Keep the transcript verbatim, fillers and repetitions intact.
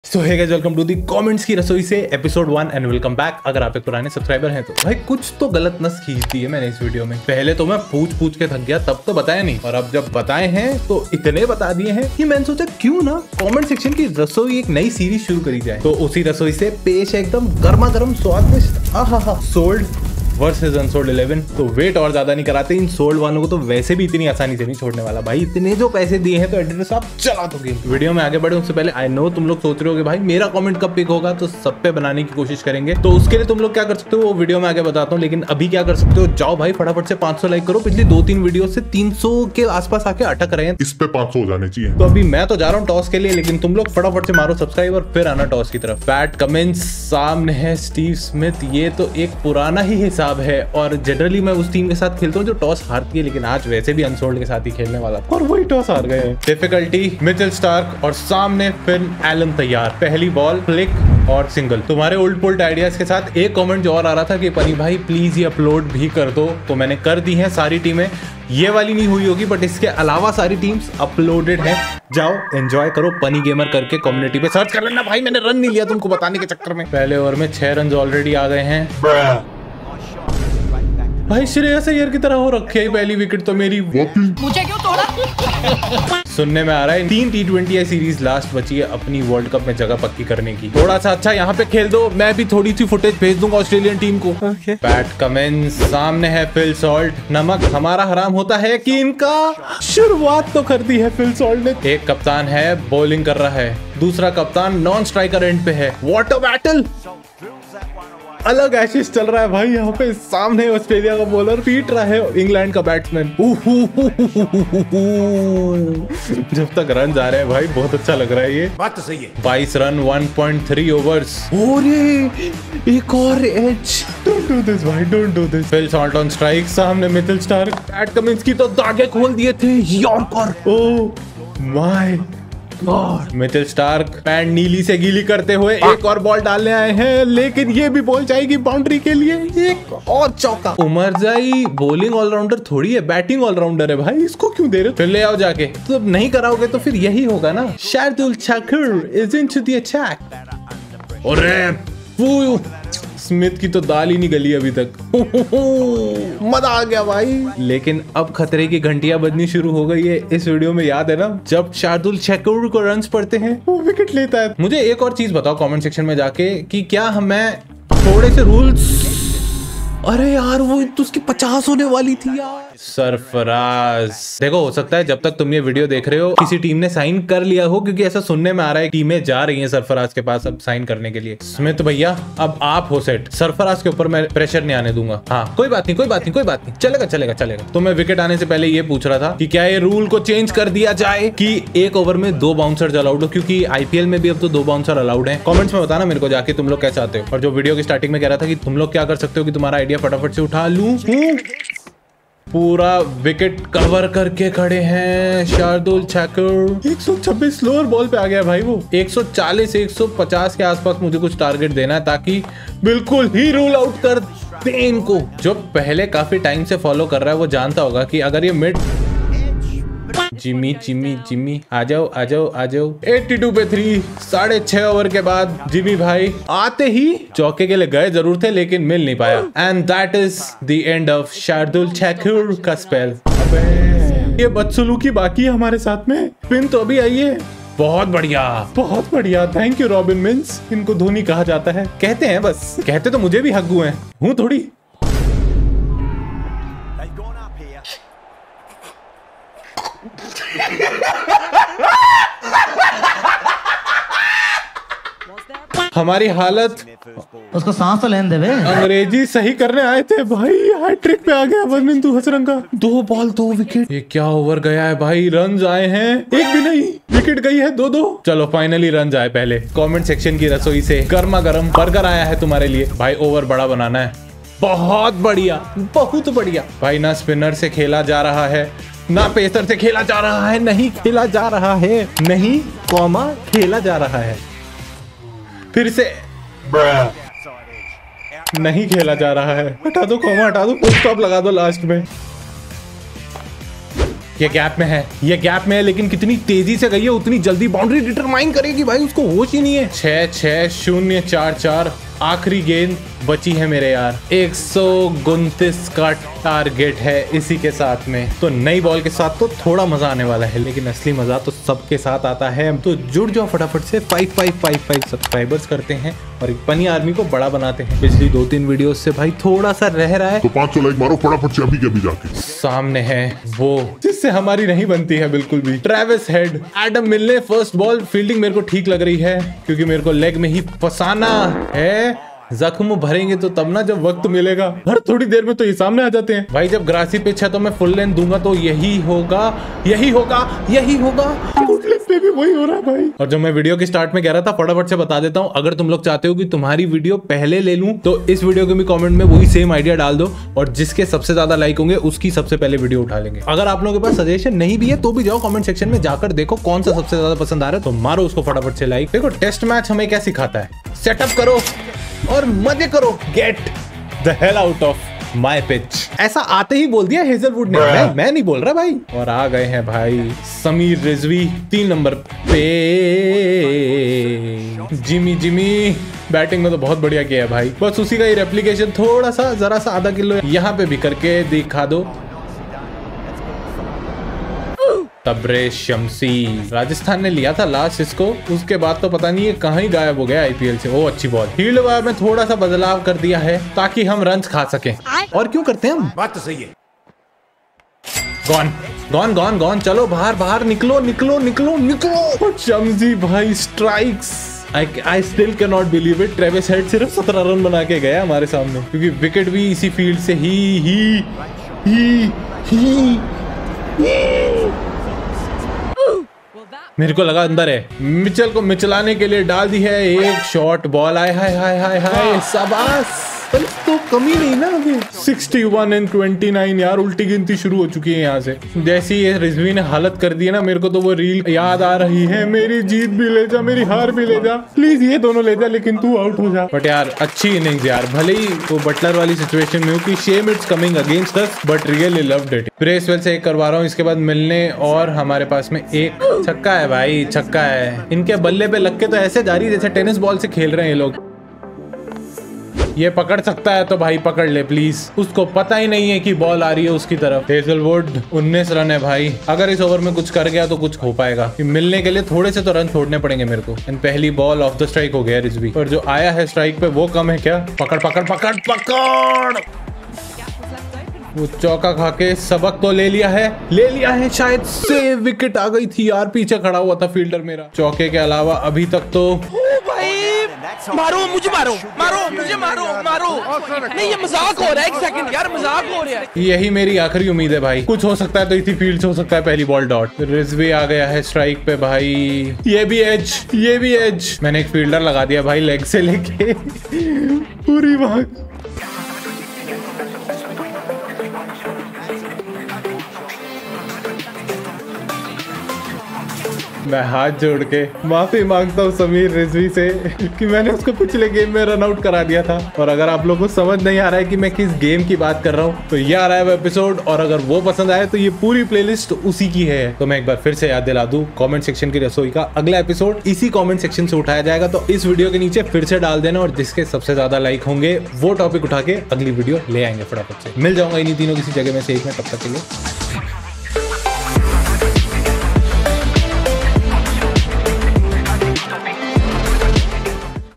So hey guys, welcome to the comments की रसोई से episode one and welcome back. अगर आप एक पुराने सब्सक्राइबर हैं तो भाई कुछ तो गलत नस खींच दी है मैंने इस वीडियो में। पहले तो मैं पूछ पूछ के थक गया, तब तो बताया नहीं, और अब जब बताए हैं तो इतने बता दिए हैं कि मैंने सोचा क्यों ना कमेंट सेक्शन की रसोई एक नई सीरीज शुरू करी जाए। तो उसी रसोई से पेश है एकदम गर्मा गर्म स्वादिष्ट आहा सोल्ड वर्सेस अनसोल्ड इलेवन। तो वेट और ज्यादा नहीं कराते, इन सोल्ड वालों को तो वैसे भी इतनी आसानी से नहीं छोड़ने वाला भाई। इतने जो पैसे दिए हैं तो एडिटर साहब चला दो गेम। वीडियो में आगे बढ़े उससे पहले आई नो तुम लोग सोच रहे होगे भाई मेरा कमेंट कब पिक होगा, तो सब पे बनाने की कोशिश करेंगे। तो उसके लिए तुम लोग क्या कर सकते हो वो वीडियो में आगे बताता हूँ, लेकिन अभी क्या कर सकते हो, जाओ भाई फटाफट से पांच सौ लाइक करो। पिछली दो तीन वीडियो से तीन सौ के आसपास आके अटक रहे हैं, इस पे पांच सौ हो जाने चाहिए। तो अभी मैं तो जा रहा हूँ टॉस के लिए, लेकिन तुम लोग फटाफट से मारो सब्सक्राइब और फिर आना टॉस की तरफ। बैट कमिंस सामने है स्टीव स्मिथ, ये तो एक पुराना ही हिसाब है और जनरली मैं उस टीम के साथ खेलता हूँ जो टॉस हारती है, लेकिन आज वैसे भी अनसोल्ड के साथ ही खेलने वाला था और वही टॉस हार गए। डिफिकल्टी मिचेल स्टार्क और सामने फिन एलन तैयार। पहली बॉल फ्लिक और सिंगल। तुम्हारे उल्ट पुल्ट आइडियाज के साथ एक कमेंट जो और आ रहा था कि पनी भाई प्लीज ये अपलोड भी कर दो, तो मैंने कर दी है सारी टीमें। ये वाली नहीं हुई होगी बट इसके अलावा सारी टीम्स अपलोडेड है। जाओ एंजॉय करो, पनी गेमर करके कम्युनिटी पे सर्च कर लेना। भाई मैंने रन नहीं लिया तुमको बताने के चक्कर में। पहले ओवर में छह रन ऑलरेडी आ गए हैं। भाई श्रेयस अय्यर की तरह हो रखी है पहली विकेट तो मेरी। मुझे क्यों तोड़ा? सुनने में आ रहा है तीन T twenty I series last बची है अपनी वर्ल्ड कप में जगह पक्की करने की। थोड़ा सा अच्छा यहाँ पे खेल दो, मैं भी थोड़ी सी फुटेज भेज दूंगा ऑस्ट्रेलियन टीम को। okay. बैट कमिंस सामने है फिल सॉल्ट। नमक हमारा हराम होता है कि इनका शुरुआत तो कर दी है फिल सॉल्ट ने। एक कप्तान है बॉलिंग कर रहा है, दूसरा कप्तान नॉन स्ट्राइकर एंड पे है। वाटर बैटल अलग एशेस चल रहा है भाई यहाँ पे। सामने ऑस्ट्रेलिया का बॉलर पीट रहा है इंग्लैंड का बैट्समैन। जब तक रन जा रहे हैं भाई बहुत अच्छा लग रहा है ये। बात तो सही है। बाईस run one point three overs. और ये एक और एज। डोंट डू दिस भाई, don't do this. Phil Salt on strike, सामने मिचेल स्टार्क। बैट कमिंस की तो दागे खोल दिए थे। Yorker. Oh my God. Mitchell Starc pant नीली से गीली करते हुए एक और बॉल डालने आए हैं, लेकिन ये भी बॉल जाएगी बाउंड्री के लिए। एक और चौका। उमरजाई बॉलिंग ऑलराउंडर थोड़ी है, बैटिंग ऑलराउंडर है भाई, इसको क्यों दे रहे हो? फिर ले आओ जाके। तो अब नहीं कराओगे तो फिर यही होगा ना। Shardul Thakur is into the attack. और स्मिथ की तो दाल ही नहीं गली अभी तक। मजा आ गया भाई। लेकिन अब खतरे की घंटियां बजनी शुरू हो गई है। इस वीडियो में याद है ना जब शार्दुल ठाकुर को रन्स पड़ते हैं वो विकेट लेता है। मुझे एक और चीज बताओ कमेंट सेक्शन में जाके कि क्या हमें थोड़े से रूल्स। अरे यार वो तो उसकी पचास होने वाली थी यार। सरफराज देखो, हो सकता है जब तक तुम ये वीडियो देख रहे हो किसी टीम ने साइन कर लिया हो, क्योंकि ऐसा सुनने में आ रहा है टीमें जा रही हैं सरफराज के पास अब साइन करने के लिए। स्मिथ भैया अब आप हो सेट, सरफराज के ऊपर मैं प्रेशर नहीं आने दूंगा। हाँ कोई बात नहीं कोई बात नहीं कोई बात नहीं, चलेगा चलेगा चलेगा। तो मैं विकेट आने से पहले ये पूछ रहा था कि क्या ये रूल को चेंज कर दिया जाए कि एक ओवर में दो बाउंसर अलाउड हो, क्योंकि आईपीएल में भी अब तो दो बाउंसर अलाउड है। कमेंट्स में बताना मेरे को जाके तुम लोग क्या चाहते हो। और जो वीडियो की स्टार्टिंग में कह रहा था कि तुम लोग क्या कर सकते हो कि तुम्हारा आइडिया फटाफट से उठा लूं। पूरा विकेट कवर करके खड़े हैं शार्दुल ठाकुर। एक सौ छब्बीस स्लोअर बॉल पे आ गया भाई वो। एक सौ चालीस एक सौ पचास के आसपास मुझे कुछ टारगेट देना है ताकि बिल्कुल ही रूल आउट कर दे इनको। जो पहले काफी टाइम से फॉलो कर रहा है वो जानता होगा कि अगर ये मिड जिमी जिमी जिमी आ जाओ आ जाओ आ जाओ। बयासी पे थ्री, साढ़े छह ओवर के बाद जिमी भाई आते ही चौके के लिए गए जरूर थे लेकिन मिल नहीं पाया। And that is the end of Shardul Thakur का स्पेल। अबे ये बदसलूकी बाकी है हमारे साथ में। पिन तो अभी आई है। बहुत बढ़िया बहुत बढ़िया, थैंक यू रॉबिन मिन्स। इनको धोनी कहा जाता है, कहते हैं बस, कहते तो मुझे भी हग्गू हैं, हूँ थोड़ी। हमारी हालत उसको सांस तो लेने दे बे। अंग्रेजी सही करने आए थे भाई, हैट्रिक पे आ गया वनमिंदु हसरंगा। दो बॉल दो विकेट। ये क्या ओवर गया है भाई, रन आए हैं एक भी नहीं, विकेट गई है दो दो। चलो फाइनली रन आए पहले। कमेंट सेक्शन की रसोई से गर्मा गर्म बर्गर आया है तुम्हारे लिए भाई। ओवर बड़ा बनाना है। बहुत बढ़िया बहुत बढ़िया भाई। ना स्पिनर से खेला जा रहा है ना पेसर से खेला जा रहा है, नहीं खेला जा रहा है, नहीं कॉमा खेला जा रहा है। फिर से नहीं खेला जा रहा है। हटा दो कॉमा, हटा दो, फुल स्टॉप लगा दो लास्ट में। ये गैप में है, ये गैप में है, लेकिन कितनी तेजी से गई है उतनी जल्दी बाउंड्री डिटरमाइन करेगी भाई, उसको होश ही नहीं है। छह छह शून्य चार चार आखिरी गेंद बची है मेरे यार। एक सौ उनतीस का टारगेट है इसी के साथ में। तो नई बॉल के साथ तो थोड़ा मजा आने वाला है, लेकिन असली मजा तो सबके साथ आता है। तो जुड़ जाओ फटाफट से, five five five five subscribers करते हैं और एक पनी आर्मी को बड़ा बनाते हैं। पिछली दो तीन वीडियो से भाई थोड़ा सा रह रहा है, तो पाँच सौ लाइक मारो फटाफट से अभी के अभी जाके। सामने है वो जिससे हमारी नहीं बनती है बिल्कुल भी, Travis Head. Adam Milne first ball, fielding मेरे को ठीक लग रही है क्योंकि मेरे को लेग में ही फंसाना है। जख्म भरेंगे तो तब ना जब वक्त मिलेगा, हर थोड़ी देर में तो ये सामने आ जाते हैं भाई। जब ग्रासी पिच है तो मैं फुल लेंथ दूंगा तो यही होगा, यही होगा, यही होगा। पे भी वही हो रहा है भाई। और जो मैं वीडियो के स्टार्ट में कह रहा था, फटाफट से बता देता हूँ, अगर तुम लोग चाहते हो कि तुम्हारी वीडियो पहले ले लूं तो इस वीडियो के भी कमेंट में वही सेम आइडिया डाल दो और जिसके सबसे ज्यादा लाइक होंगे उसकी सबसे पहले वीडियो उठा लेंगे। अगर आप लोगों के पास सजेशन नहीं भी है तो भी जाओ कमेंट सेक्शन में जाकर देखो कौन सा सबसे ज्यादा पसंद आ रहा है, तो मारो उसको फटाफट से लाइक। देखो टेस्ट मैच हमें क्या सिखाता है, सेटअप करो और मजे करो। Get the hell out of my pitch. ऐसा आते ही बोल दिया हेजलवुड ने, मैं, मैं नहीं बोल रहा भाई। और आ गए हैं भाई समीर रिजवी तीन नंबर पे। जिमी जिमी बैटिंग में तो बहुत बढ़िया किया है भाई, बस उसी का ही रेप्लिकेशन थोड़ा सा जरा सा आधा किलो यहाँ पे भी करके दिखा दो। तबरेज शम्सी, राजस्थान ने लिया था लास्ट इसको, उसके बाद तो पता नहीं ये कहाँ ही गायब हो गया आईपीएल से। ओ अच्छी बॉल, फील्ड वार में थोड़ा सा बदलाव कर दिया है ताकि हम रन खा सकें। और क्यों करते हैं हम, बात तो सही है। गॉन गॉन गॉन गॉन, चलो बाहर बाहर निकलो निकलो निकलो निकलो। शम्सी भाई strikes, I still can not believe it. Travis Head सिर्फ सत्रह रन बना के गया हमारे सामने, क्योंकि विकेट भी इसी फील्ड से ही ही ही ही, ही। मेरे को लगा अंदर है, मिचेल को मिचलाने के लिए डाल दी है एक शॉट बॉल। आए हाय हाय हाय हाय, शाबाश। पर तो कमी नहीं ना अभी। इकसठ एंड उनतीस यार, उल्टी गिनती शुरू हो चुकी है यहाँ से। जैसी ये रिजवी ने हालत कर दी है ना, मेरे को तो वो रील याद आ रही है, मेरी जीत भी ले जा मेरी हार भी ले जा, प्लीज ये दोनों ले जा लेकिन तू आउट हो जा। बट यार अच्छी इनिंग्स यार, भले ही वो बटलर वाली सिचुएशन में हो कि shame it's coming against us, but really loved it. Bracewell से एक करवा रहा हूँ, इसके बाद मिलने और हमारे पास में एक छक्का है भाई, छक्का है। इनके बल्ले पे लग के तो ऐसे जा रही जैसे टेनिस बॉल से खेल रहे हैं ये लोग। ये पकड़ सकता है तो भाई पकड़ ले प्लीज, उसको पता ही नहीं है कि बॉल आ रही है उसकी तरफ। हेजलवुड उन्नीस रन है भाई, अगर इस ओवर में कुछ कर गया तो कुछ हो पाएगा। मिलने के लिए थोड़े से तो रन छोड़ने पड़ेंगे मेरे को। एंड पहली बॉल ऑफ द स्ट्राइक हो गया रिजवी, और जो आया है स्ट्राइक पे वो कम है क्या। पकड़ पकड़ पकड़ पकड़, वो चौका खा के सबक तो ले लिया है, ले लिया है शायद से। विकेट आ गई थी यार, पीछे खड़ा हुआ था फील्डर मेरा। चौके के अलावा अभी तक तो मारो मुझे, मारो मारो मुझे, मारो मारो नहीं, ये मजाक हो रहा है। एक सेकंड यार, मजाक हो रहा है। यही मेरी आखिरी उम्मीद है भाई, कुछ हो सकता है तो इसी फील्ड से हो सकता है। पहली बॉल डॉट, रिजवी आ गया है स्ट्राइक पे भाई। ये भी एज, ये भी एज। मैंने एक फील्डर लगा दिया भाई लेग से लेके पूरी भाग। मैं हाथ जोड़ के माफी मांगता हूँ समीर रिजवी से कि मैंने उसको पिछले गेम में रन आउट करा दिया था। और अगर आप लोगों को समझ नहीं आ रहा है कि मैं किस गेम की बात कर रहा हूँ तो ये आ रहा है वो एपिसोड, और अगर वो पसंद आए तो ये पूरी प्लेलिस्ट उसी की है। तो मैं एक बार फिर से याद दिला दूं, कमेंट सेक्शन की रसोई का अगला एपिसोड इसी कमेंट सेक्शन से उठाया जाएगा, तो इस वीडियो के नीचे फिर से डाल देना और जिसके सबसे ज्यादा लाइक होंगे वो टॉपिक उठा के अगली वीडियो ले आएंगे फटाफट से। मिल जाऊंगा इन्हीं तीनों किसी जगह में से एक में, तब तक के लिए।